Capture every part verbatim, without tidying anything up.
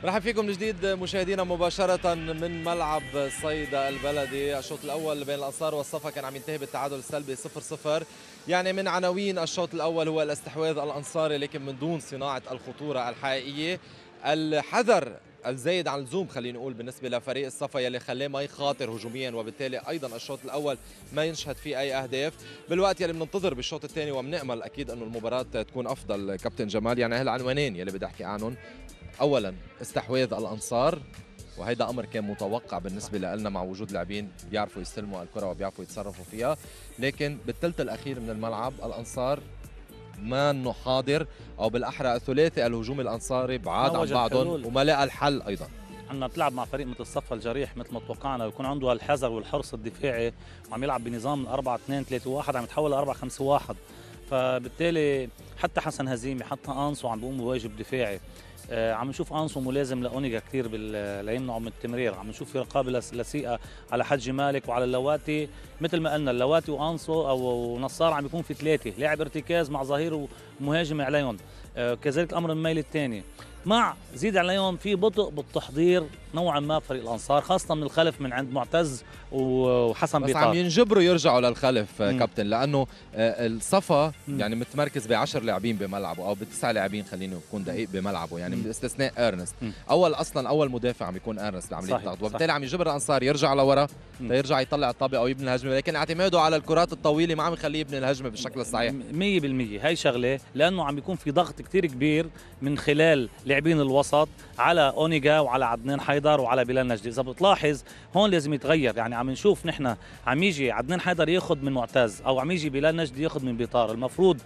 رحب فيكم من جديد مشاهدينا مباشرة من ملعب صيدا البلدي. الشوط الأول بين الأنصار والصفا كان عم ينتهي بالتعادل السلبي صفر صفر. يعني من عناوين الشوط الأول هو الاستحواذ الأنصاري لكن من دون صناعة الخطورة الحقيقية، الحذر الزايد عن اللزوم خلينا نقول بالنسبة لفريق الصفا يلي خلاه ما يخاطر هجوميا، وبالتالي أيضا الشوط الأول ما ينشهد فيه أي أهداف. بالوقت يلي بننتظر بالشوط الثاني وبنأمل أكيد أنه المباراة تكون أفضل كابتن جمال. يعني هالعنوانين يلي بدي أحكي عنهم، اولا استحواذ الانصار، وهيدا امر كان متوقع بالنسبه لنا مع وجود لاعبين بيعرفوا يستلموا الكره وبيعرفوا يتصرفوا فيها، لكن بالثلث الاخير من الملعب الانصار ما انه حاضر، او بالاحرى الثلاثي الهجومي الانصاري بعاد عن بعضهم وما لقى الحل. ايضا عندنا بتلعب مع فريق مثل الصفا الجريح مثل ما توقعنا، ويكون عنده الحذر والحرص الدفاعي، وعم يلعب بنظام أربعة اثنين ثلاثة واحد عم يتحول ل أربعة خمسة واحد، فبالتالي حتى حسن هزيمي حتى انسو عم بيقوم بواجب دفاعي. آه عم نشوف انسو ملازم لاونيجا كثير ليمنعه من التمرير، عم نشوف في رقابه لسيئه على حجي مالك وعلى اللواتي. مثل ما قلنا اللواتي وانسو او نصار عم بيكون في ثلاثه لاعب ارتكاز مع ظهير ومهاجم عليهم. آه كذلك الامر الميل الثاني مع زيد عليهم في بطء بالتحضير نوعا ما بفريق الانصار، خاصه من الخلف من عند معتز وحسن بيطار. بس عم ينجبروا يرجعوا للخلف مم. كابتن، لانه الصفا يعني متمركز بعشر لاعبين بملعبه او بتسع لاعبين خليني نكون دقيق بملعبه، يعني باستثناء ارنست. مم. اول اصلا اول مدافع عم يكون ارنست بعمليه الضغط، وبالتالي عم يجبر الانصار يرجع لورا ليرجع يطلع الطابه او يبني الهجمه، لكن اعتماده على الكرات الطويله ما عم يخليه يبني الهجمه بالشكل الصحيح. مية بالمية هي شغله، لانه عم بيكون في ضغط كثير كبير من خلال لاعبين الوسط على اونيجا وعلى عدنان حيدر وعلى بلال نجدي. اذا بتلاحظ هون لازم يتغير، يعني عم نشوف نحن عم يجي عدنان حيدر ياخذ من معتز او عم يجي بلال نجدي ياخذ من بيطار. المفروض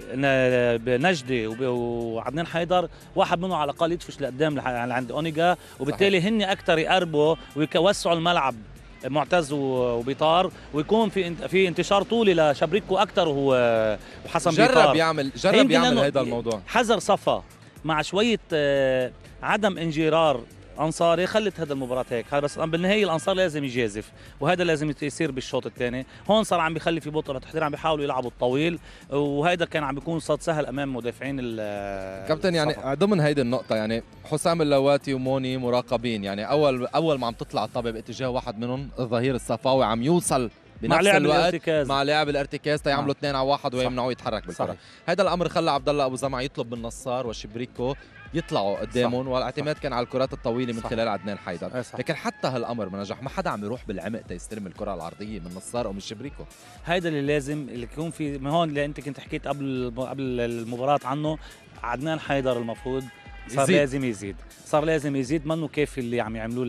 نجدي وعدنان حيدر واحد منهم على الاقل يدفش لقدام عند اونيجا، وبالتالي هن اكثر يقربوا ويوسعوا الملعب معتز وبيطار، ويكون في في انتشار طولي لشبريكو اكثر وهو وحسن جرب بيطار. يعمل جرب يعمل هذا الموضوع. حذر صفا مع شويه عدم انجرار انصاري خلت هذا المباراه هيك، بس بالنهايه الانصار لازم يجازف، وهذا لازم يصير بالشوط الثاني. هون صار عم بيخلي في بطء للتحضير، عم بيحاولوا يلعبوا الطويل، وهذا كان عم بيكون صد سهل امام مدافعين كابتن. يعني ضمن هيدي النقطه يعني حسام اللواتي وموني مراقبين، يعني اول اول ما عم تطلع الطابه باتجاه واحد منهم الظهير الصفاوي عم يوصل بنفس مع لاعب الوقت الارتكاز. مع لاعب الارتكاز تيعملوا اثنين على واحد ويمنعوه يتحرك بالكره. هذا الامر خلى عبد الله ابو زمع يطلب من نصار وشبريكو يطلعوا قدامهم، والاعتماد كان على الكرات الطويله من صح. خلال عدنان حيدر. لكن حتى هالامر ما نجح، ما حدا عم يروح بالعمق تيستلم الكره العرضيه من نصار او من شبريكو. هيدا اللي لازم اللي يكون في. ما هون اللي انت كنت حكيت قبل قبل المباراه عنه، عدنان حيدر المفروض صار يزيد. لازم يزيد صار لازم يزيد، منه كافي اللي عم يعملوه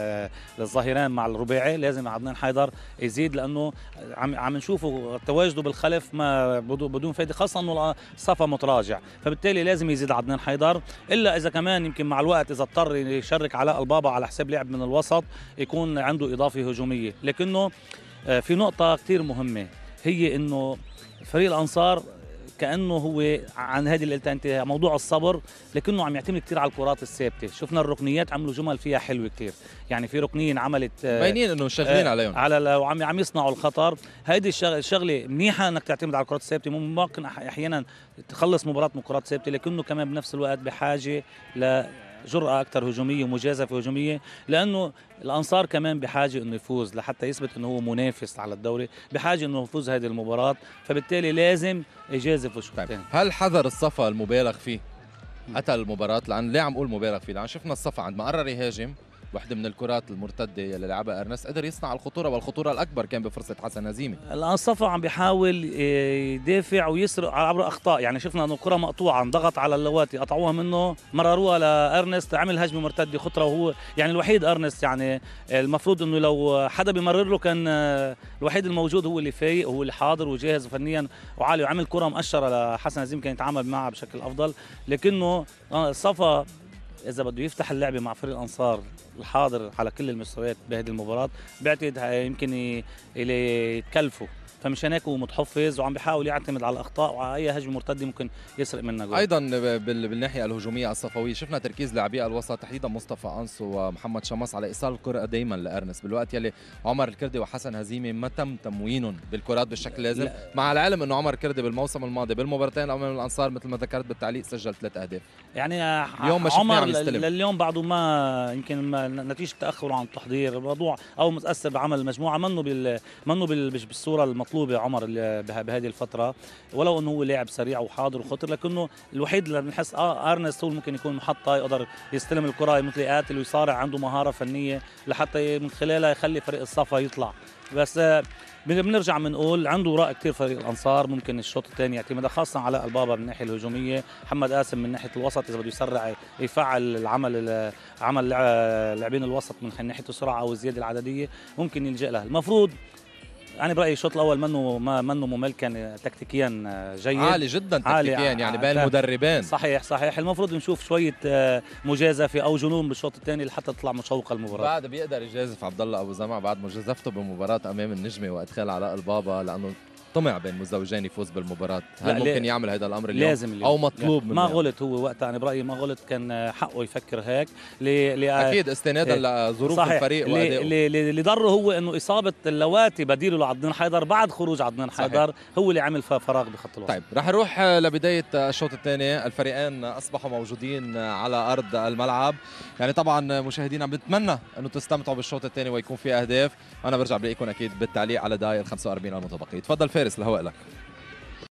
للظهيران مع الرباعي، لازم عدنان حيدر يزيد، لانه عم عم نشوفه تواجده بالخلف ما بدون فائده، خاصه انه الصفا متراجع، فبالتالي لازم يزيد عدنان حيدر. الا اذا كمان يمكن مع الوقت اذا اضطر يشرك علاء البابا على حساب لعب من الوسط يكون عنده اضافه هجوميه. لكنه في نقطه كثير مهمه، هي انه فريق الانصار كانه هو عن هذه اللي قلتها انت موضوع الصبر، لكنه عم يعتمد كثير على الكرات الثابته. شفنا الركنيات عملوا جمل فيها حلوه كثير، يعني في ركنيه انعملت باينين انه شغالين عليهم على وعم عم يصنعوا الخطر. هيدي الشغله منيحه انك تعتمد على الكرات الثابته، ممكن احيانا تخلص مباراه من كرات ثابته، لكنه كمان بنفس الوقت بحاجه ل جرأة أكثر هجومية ومجازفة هجومية، لأنه الأنصار كمان بحاجة إنه يفوز لحتى يثبت إنه هو منافس على الدوري، بحاجة إنه يفوز هذه المباراة، فبالتالي لازم يجازف الشوط الثاني. هل حذر الصفا المبالغ فيه أتى المباراة؟ لأن ليه عم أقول مبالغ فيه؟ لأن شفنا الصفا عندما قرر يهاجم واحدة من الكرات المرتدة اللي لعبها ارنست قدر يصنع الخطورة، والخطورة الأكبر كان بفرصة حسن هزيمي. الآن الصفا عم بيحاول يدافع ويسرق عبر أخطاء، يعني شفنا إنه الكرة مقطوعة انضغط على اللواتي قطعوها منه مرروها لارنست، عمل هجمة مرتدة خطرة، وهو يعني الوحيد ارنست، يعني المفروض إنه لو حدا بيمرر له كان الوحيد الموجود هو اللي فايق وهو اللي حاضر وجاهز فنيا وعالي، وعمل كرة مؤشرة لحسن هزيمي كان يتعامل معها بشكل أفضل. لكنه الصفا إذا بده يفتح اللعبة مع فريق الأنصار الحاضر على كل المستويات بهذه المباراة، بعتقد يمكن يتكلفوا فمشان هيك هو متحفظ وعم بيحاول يعتمد على الاخطاء وعلى اي هجمه مرتده ممكن يسرق منها جول. ايضا بال- بالناحيه الهجوميه الصفويه شفنا تركيز لاعبي الوسط تحديدا مصطفى انسو ومحمد شمس على ايصال الكره دائما لارنس، بالوقت يلي عمر الكردي وحسن هزيمي ما تم تموينهم بالكرات بالشكل اللازم، لا. مع العلم انه عمر الكردي بالموسم الماضي بالمباراتين امام الانصار مثل ما ذكرت بالتعليق سجل ثلاث اهداف. يعني اليوم ما شفناه عمر عم يستلم. لليوم بعده ما يمكن ما نتيجه تاخره عن التحضير الموضوع او متاثر بعمل المجموعه، منه بال منه بال- بالصوره المطلوبه عمر اللي به- بهذه الفتره، ولو انه هو لاعب سريع وحاضر وخطر، لكنه الوحيد اللي بنحس اه ارنست هو ممكن يكون محطه يقدر يستلم الكره مثل يقاتل ويصارع، عنده مهاره فنيه لحتى من خلالها يخلي فريق الصفا يطلع. بس آه بنرجع بنقول عنده وراء كثير فريق الانصار، ممكن الشوط الثاني يعتمد خاصه على البابا من الناحيه الهجوميه، محمد قاسم من ناحيه الوسط اذا بده يسرع يفعل العمل عمل لاعبين الوسط من ناحيه السرعه او الزياده العدديه ممكن يلجا لها. المفروض انا برايي الشوط الاول منه ما منه ممل، كان تكتيكيا جيد عالي جدا تكتيكيا يعني بين المدربين. صحيح صحيح المفروض نشوف شويه مجازفه او جنون بالشوط الثاني لحتى تطلع مشوقه المباراه. بعد بيقدر يجازف عبد الله ابو زمع بعد مجازفته بمباراه امام النجمه وادخال علاء البابا، لانه طمع بين مزوجين يفوز بالمباراه، هل ممكن يعمل هذا الامر اليوم؟ لازم اليوم. او مطلوب منه؟ ما غلط هو وقتها، انا برايي ما غلط، كان حقه يفكر هيك ل... ل... اكيد استنادا لظروف الفريق وادائه. اللي اللي ضره هو انه اصابه اللواتي بديله لعدنان حيدر بعد خروج عدنان حيدر هو اللي عمل فراغ بخط الوسط. طيب رح نروح لبدايه الشوط الثاني، الفريقين اصبحوا موجودين على ارض الملعب، يعني طبعا مشاهدينا بنتمنى انه تستمتعوا بالشوط الثاني ويكون في اهداف، انا برجع بلاقيكم اكيد بالتعليق على دقائق ال خمسة وأربعين المتبقيه. تفضل فارس الهواء لك.